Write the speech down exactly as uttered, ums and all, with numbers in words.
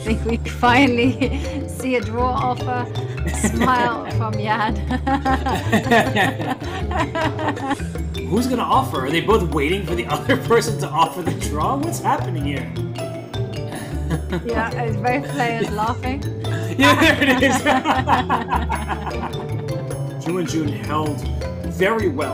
think we finally see a draw offer. A smile from Jan. Who's gonna offer? Are they both waiting for the other person to offer the draw? What's happening here? Yeah, it's both players laughing. Yeah, there it is. Wenjun held very well.